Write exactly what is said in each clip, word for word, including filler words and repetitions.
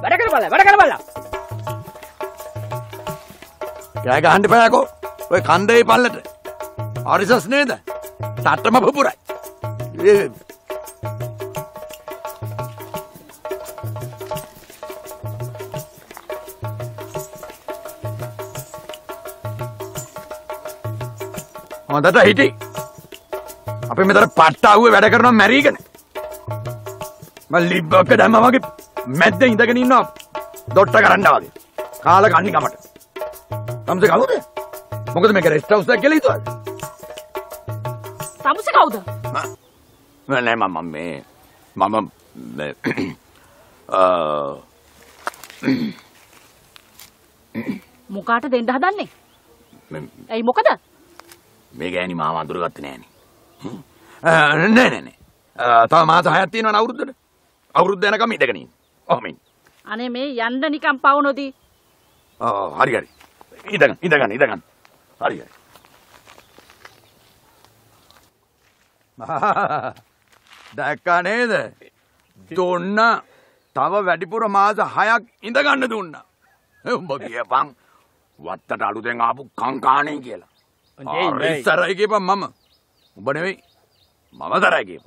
වැඩ කරපල්ලා වැඩ කරපල්ලා. කෑ ගහන්න එපායකෝ. ඔය කන්දේ පල්ලට. ආරිසස් නේද? තට්ටම පුපුරයි. හොඳට හිටි. අපි මෙතන පට්ටාවුවේ වැඩ කරනවා මැරීගෙන. මම ලිබ්බක දැම්මා වගේ මැද්දේ ඉඳගෙන ඉන්නවා දොට්ට කරන්න වගේ. කාලා කන්නි කමට. තමුසේ කවුද? මොකද මේක රෙස්ට් හවුස් එකක් කියලා හිතුවද? තමුසේ කවුද? මම නෑ මම මේ මම මොකාට දෙන්න හදන්නේ? ඇයි මොකද? මේ ගෑණි මාව අඳුරගත්තේ නෑනේ. නෑ නෑ නෑ. තව මාස හයක් තියෙනවනේ අවුරුද්දට. අවුරුද්ද යනකම් ඉඳගෙන ඉන්න. ඔහොම ඉන්න. අනේ මේ යන්න නිකන් පව නොදී. ආ හරි හරි. ඉඳගන්න ඉඳගන්න ඉඳගන්න. හරි හරි. දැක්කා නේද? දුන්න තව වැඩිපුර මාස හයක් ඉඳගන්න දුන්නා. උඹ කියපන් වත්තට අලුතෙන් ආපු කංකාණේ කියලා. ඉස්සරයි කියපන් මම. උඹ නෙවෙයි. මම තරයි කියපන්.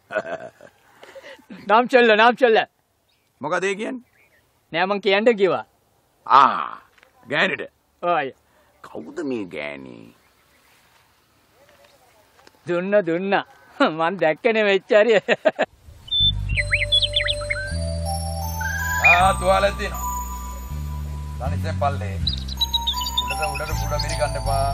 නම් චොල්ල නම් චොල්ල. මොකද ඒ කියන්නේ? නෑ මං කියන්න කිව්වා. ආ ගෑනිට. ඔය. කවුද මේ ගෑණි? දුන්න දුන්න. මං දැක්කනේ වෙච්චාරිය. ආ තුවාලෙත් දිනවා. තනියෙන් පල්ලේ. උඩට උඩට පුඩ මිරි ගන්න එපා.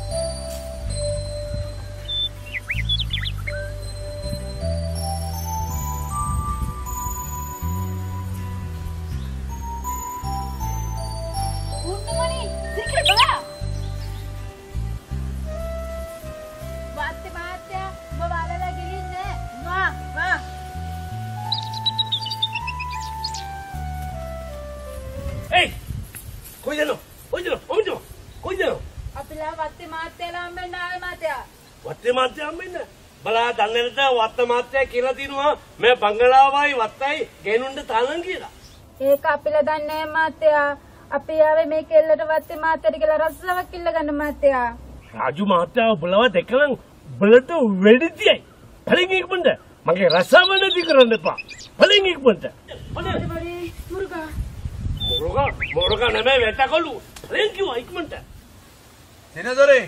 බලා දන්නේ නැත වත්ත මාත්‍යා කියලා දිනුවා මේ බංගලාවයි වත්තයි ගේනුන්ට තාලන් කියලා. ඒක අපිලා දන්නේ නැහැ මාත්‍යා. අපි ආවේ මේ කෙල්ලට වත්තේ මාත්‍යාට කියලා රස්සාවක් ඉල්ල ගන්න මාත්‍යා. රාජු මාත්‍යා බලව දෙකලන් බලට වෙඩි තියයි. පලින් ඉක්මනට මගේ රස්සාව නැති කරන්න එපා. පලින් ඉක්මනට. මුරුගා. මුරුගා මුරුගා නෙමෙයි වැටකොළු. පලින් කිව්වා ඉක්මනට. දිනදොරේ.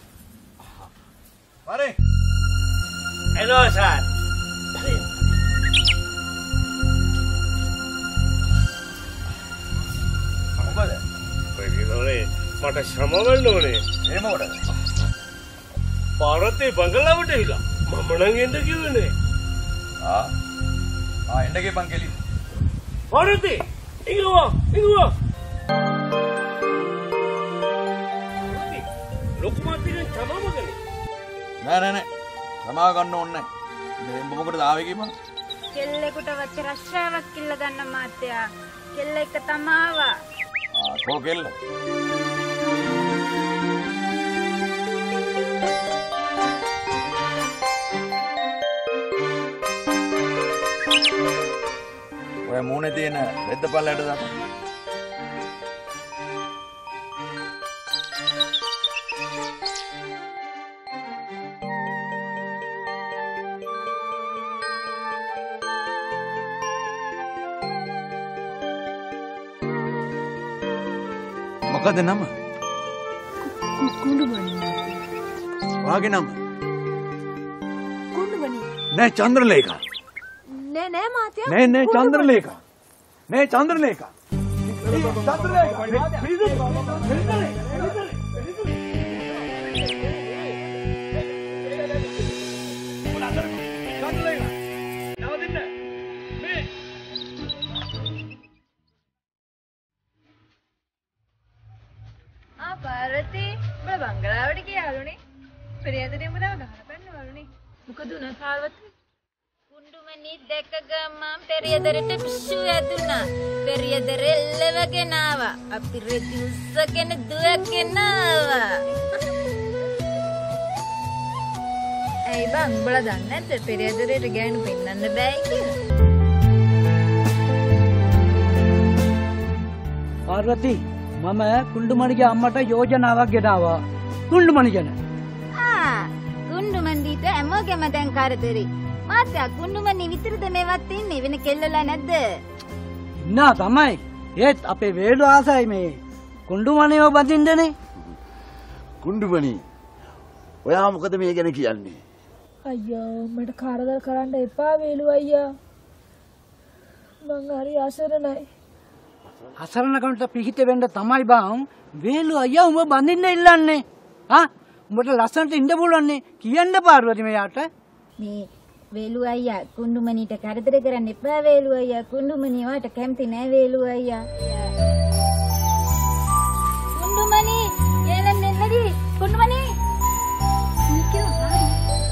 වරේ. Hello, sir. මොකද? ප්‍රතිදෝනේ මට ශ්‍රම වෙන්න ඕනේ. ඒ මොකටද? පාරතේ බංගලාවට ඉලා. මම නම් එන්න කිව්වනේ. ආ. ආ එන්න ගියපන් කෙලි. පාරතේ ඉංගුවා ඉංගුවා. ලොකු මාත්‍රිගෙන් තමමගනේ. නෑ නෑ නෑ. සමාව ගන්න ඕනේ නැහැ. මේ උඹ මොකටද ආවේ කියපන්. කෙල්ලෙකුට වච්ච රස්සාවක් ඉල්ල ගන්න මාත්‍යා. කෙල්ල එක තමාවා. ආ කෝ කෙල්ල. ඔය මූණේ තියෙන රෙද්ද පල්ලයට දාපන්. මොකද නම? කුණුමණි. වාගේ නම? කුණුමණි. නෑ චන්ද්‍රලේඛා. නෑ නෑ මාත්‍යා. නෑ නෑ චන්ද්‍රලේඛා. නෑ චන්ද්‍රලේඛා. චන්ද්‍රලේඛා. පාරති බල බංගලාවට ගියාලුනේ. පෙරියදනේ උඹව ගහන පන්නවලුනේ. මොකද උන පාර්වති? කුණ්ඩුමනි දැක ගමන් පෙරියදරට පිස්සු ඇදුනා. පෙරියදර එල්ලවගෙන ආවා. අපි රෙදි උස්සගෙන දුවගෙන ආවා. ඇයි බං උඹලා දන්නේ නැද්ද පෙරියදරේට ගෑනු පෙන්නන්න බෑ කියලා? පාර්වති මම කුණ්ඩුමණිගේ අම්මට යෝජනාවක් ගෙනාවා. කුණ්ඩුමණි ගැන. ආ කුණ්ඩුමණිට හැමෝගෙම දැන් කරදරේ. මාත්‍යා කුණ්ඩුමණි විතරද මේවත් ඉන්නේ වෙන කෙල්ලලා නැද්ද? ඉන්නා තමයි. ඒත් අපේ වේලු ආසයි මේ කුණ්ඩුමණිව බඳින්නනේ. කුණ්ඩුමණි ඔයා මොකද මේ ගැන කියන්නේ? අයියෝ මට කරදර කරන්න එපා වේලු අයියා. මං හරි අසරණයි. අසරණකමට පිහිට වෙන්න තමයි බං වේලු අයියා උඹ බඳින්න ඉල්ලන්නේ. ආ උඹට ලස්සනට ඉන්න පුළුවන්නේ කියන්න පාර්වති මෙයාට. මේ වේලු අයියා කුණ්ඩුමණිට කරදර කරන්න එපා වේලු අයියා. කුණ්ඩුමණි වාට කැමති නෑ වේලු අයියා. කුණ්ඩුමණි යන්න එන්නදී කුණ්ඩුමණි. නිකෝ හරි.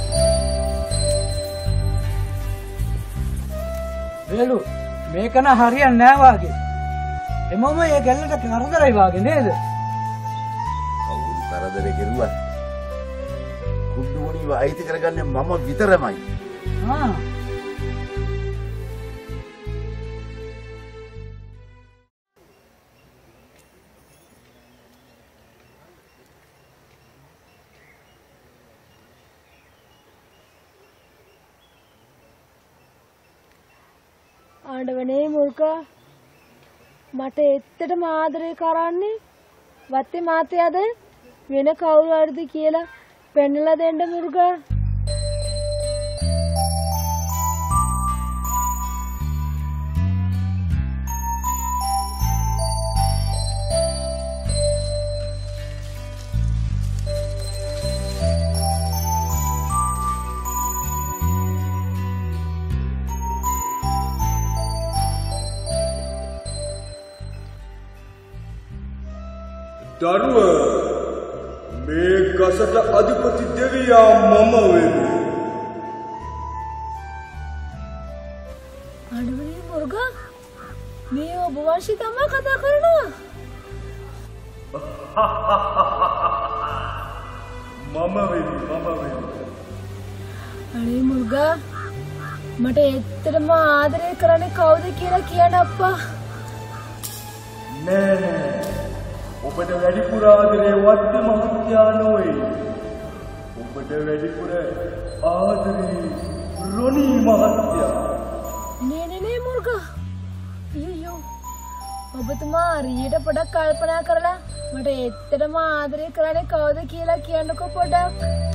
වේලු මේකන හරියන්නේ නෑ වාගේ. එමම ඒ ගැල්ලට කරදරයි වාගේ නේද? කවුරු කරදරේ කෙරුවත් කුණ්ඩුමණිව අයිති කරගන්නේ මම විතරමයි. ආ ආඩවනේ මුල්කා මට එත්තටම ආදරේ කරන්නේ වත්තේ මාතයාද වෙන කවුරු හරිද කියලා පෙන්නලා දෙන්න මුර්ගා. දරුව මේ ගසට අධිපති දෙවියා මම වෙමි. ආඩවනේ මුර්ගා මේ ඔබ වංශී තමයි කතා කරනවා. මම වෙමි මම වෙමි. අනේ මුර්ගා මට එත්තටම ආදරේ කරන්නේ කවුද කියලා කියන්න අප්පා. නෑ නෑ ඔබට වැඩිපුර ආදරේ වත්ත මහත්තයා නොවේ. ඔබට වැඩිපුර ආදරේ රොනී මහත්තයා. නේ නේ නේ මුර්ගා. අයියෝ ඔබතුමා හරියට පොඩක් කල්පනා කරලා මට එත්තටම ආදරේ කරන්නේ කවුද කියලා කියන්නකෝ පොඩක්.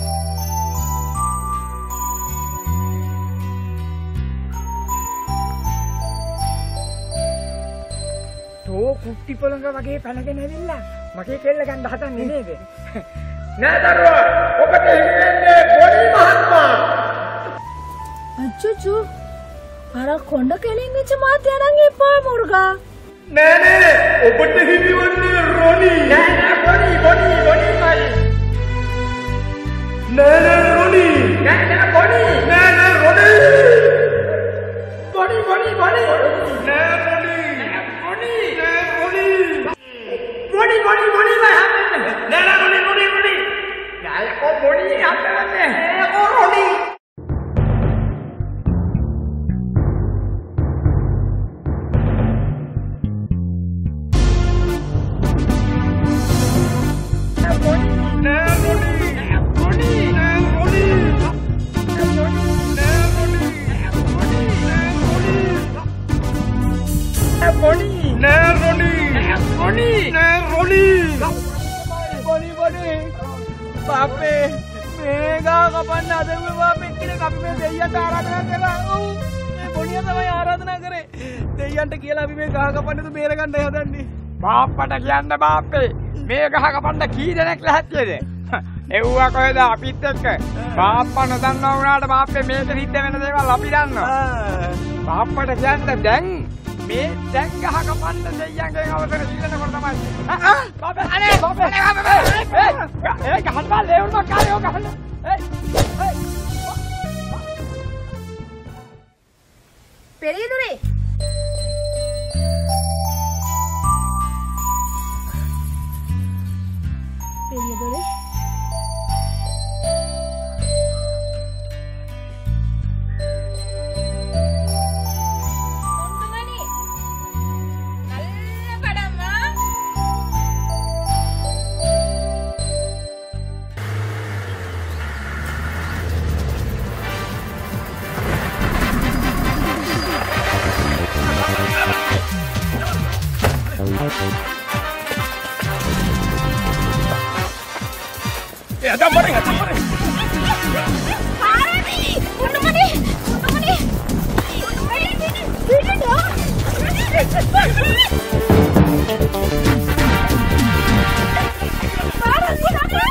තෝ කුට්ටි පොළඟ වගේ පැනගෙන ඇවිල්ලා මගේ කෙල්ල ගන්න හදන්නේ නේද? නෑ දරුවා ඔබට හිමිවෙන්නේ පොඩි මහත්මයා. අච්චුචු අර කොණ්ඩ කෙලින් වෙච්ච මාත්‍යා නම් එපා මුර්ගා. නෑ නෑ ඔබට හිමිවන්නේ රොනී. නෑ නෑ පොඩි පොඩි පොඩිමයි. නෑ නෑ රොනී. නෑ නෑ පොඩි. නෑ නෑ රොනී. පොඩි පොඩි පොඩි. නෑ රොනී. පොඩි. නෑ රොනී. පොඩි පොඩි පොඩිමයි හම්බෙන්නේ. නෑ නෑ පොඩි පොඩි පොඩි. යායකෝ පොඩි හම්බෙන්නේ. ඒකෝ රොනී. बापे मेगा कपन आदमी बापे किने कपी में देय्या आराधना करा ओ මේ බොණිය තමයි ආරාධනා කරේ දෙයයන්ට කියලා අපි මේ ගහ කපන්න තු බේර ගන්න හදන්නේ බාප්පට කියන්න බාප්පේ මේ ගහ කපන්න කී දෙනෙක් ලැහැත්තියද එව්වා කොහෙද අපිත් එක්ක බාප්පා නොදන්නවා වුණාට බාප්පේ මේක සිද්ධ වෙන දේවල් අපි දන්නවා බාප්පට කියන්න දැන් මේ දැන් ගහ කපන්න දෙයයන්ගෙන් අවසර ඉල්ලනකොට තමයි ආ බාප්පේ අනේ බාප්පේ අනේ බාප්පේ ඒ ගහන්න බා ලේවුන කායෝ ගහන්න ඒ ඒ பெரியதுரை பெரியதுரை குண்டுமணி நல்ல படம்மா Eh, ada apa nih? Ada apa nih? Parani, Kundumani, Kundumani. Ini ini ini dong. Parani,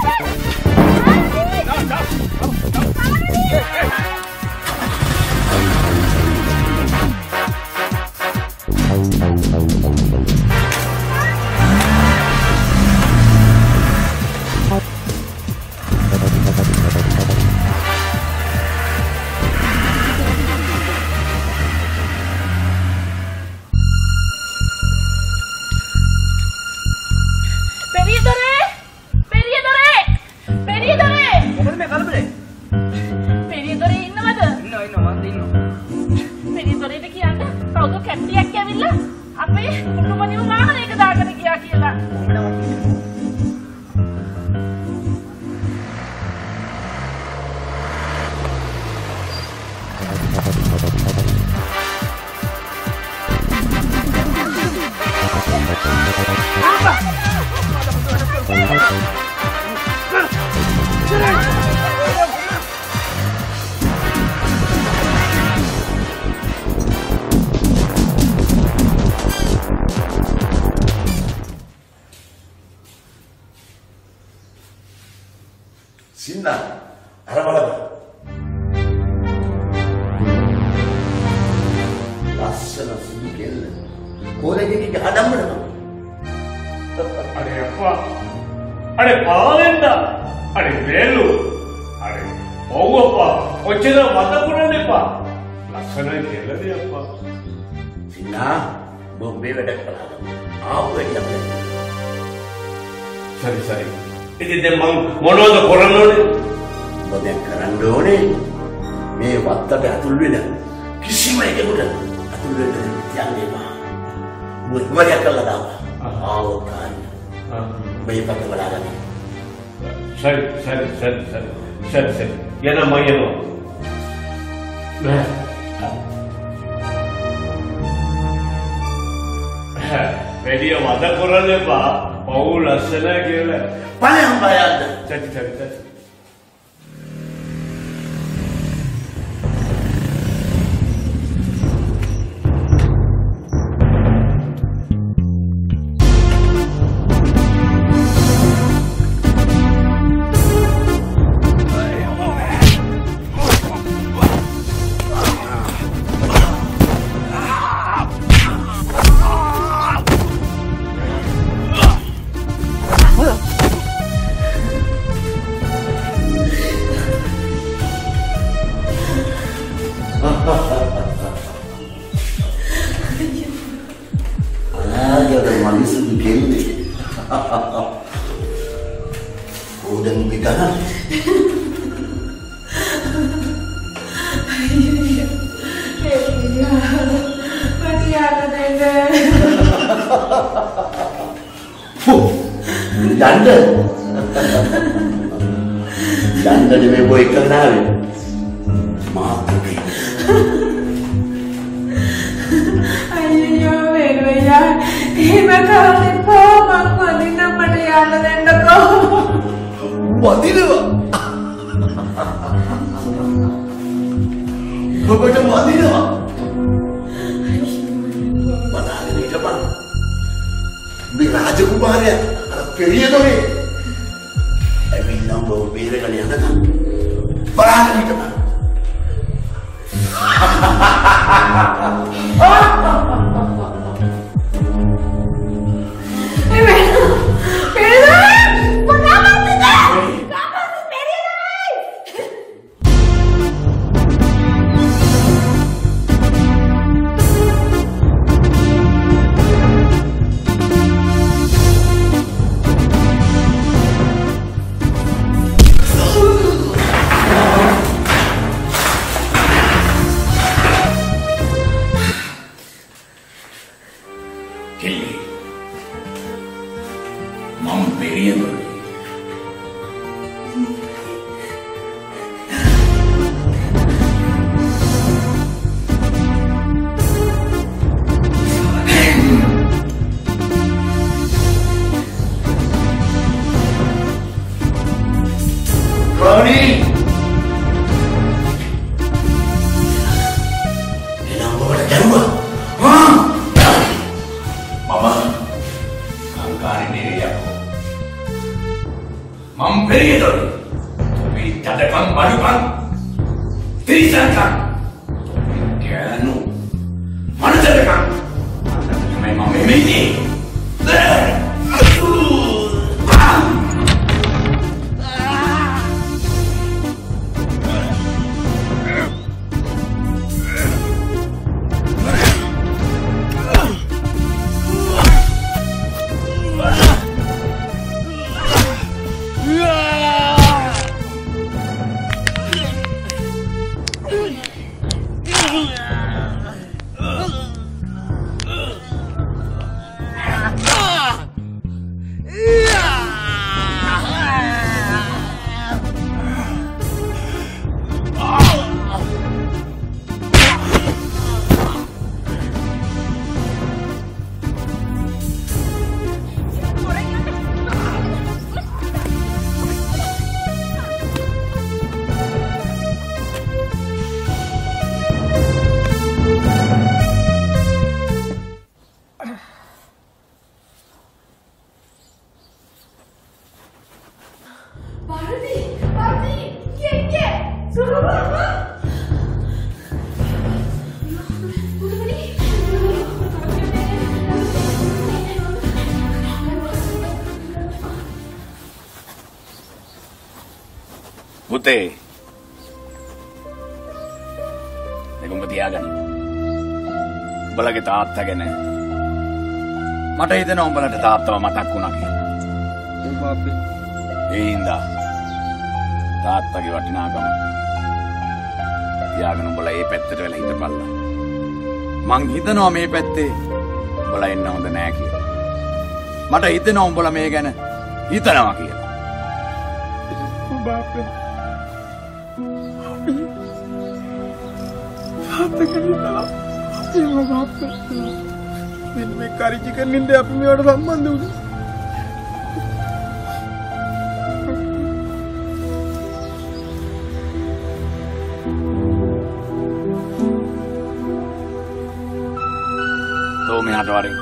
Sinna, arah mana? Laksana sedikit. Korek ini ada mana? Ada apa? Ada palinda. Ada belu. Ada oh apa? Ocera mata kurang apa? Laksana kela dia apa? Sinna, bombe bedak pelada. Apa yang dia? Sari sari. Ini demang monoda korang ni. Bombe kerang doni. Me watta be atul bina. Kisi mai ke bukan? Atul bina tiang dia mah. Buat mana kalau dah? Awak kan. Bayi pakai belakang ni. Sari sari sari sari sari sari. Yang namanya tu. Dia mata korang ni apa? Oh, lasana kela. Paling bayar. Cari cari cari. Janda, janda dia memang boleh kenal. Maaf tu. Ayo, vero ya. Ini bakal tipu, mangkuk di nama dia ada dendako. Mati dia. Bapak dah mati dia. Mana ni depan? Biraja kumar ya. Periya tu ni. Every number bira kali ada kan. Barang ni teman. Eh, Bella, Bella, kenapa tidak? Kenapa si Periya ni? Kelly, Mama Periya tu. කංකානේ නේ මම පෙරියදොර මේ තඩකම් මඩුකම් තිරිසන්කම් ගෑනු මනසකම් මම මම මෙන්නේ පුතේ මේක උඹ තියාගන්න. උඹලගේ තාත්තා ගැන මට හිතෙනවා උඹලට තාත්තව මතක් වුණා කියලා. ඒ බාපේ. ඒ හින්දා තාත්තගේ වටිනාකම තියාගෙන උඹලා මේ පැත්තට වෙලා හිටපල්ලා. මං හිතනවා මේ පැත්තේ උඹලා එන්න හොඳ නෑ කියලා. මට හිතෙනවා උඹලා මේ ගැන හිතනවා කියලා. බාපේ. තාත්තා කෙනෙක්ලා අපේ බාපේ. මෙන්න මේ කරි චිකන් නින්දේ අපි මේවට සම්බන්ධ වුණා. तो मैं हटवा रही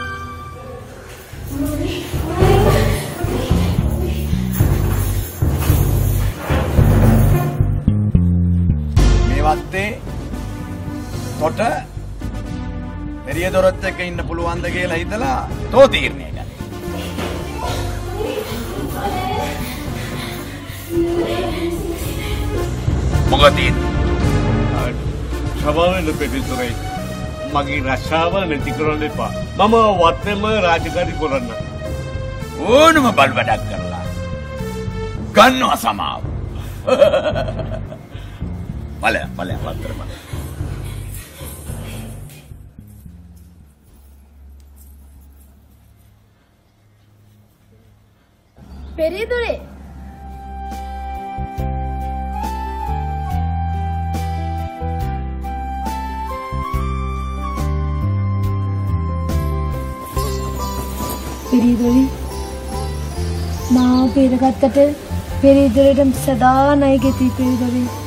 මේ වත්තේ තොට එරිය දොරත් එක්ක ඉන්න පුළුවන්ද කියලා හිතලා තෝ තීරණය ගන්න. මොකද සභාවෙන් පෙරේදොරේ මගේ රස්සාව නැති කරන්න එපා. මම වත්තේම රාජකාරී කරන්න. ඕනම බල් වැඩක් කරලා ගන්නවා සමාව. බලය බලය වත්තර බලය. පෙරේදොරේ පෙරේදොරේ මාව පෙරගත්තට පෙරේදොරේට සදා ණය ගෙති පෙරේදොරේ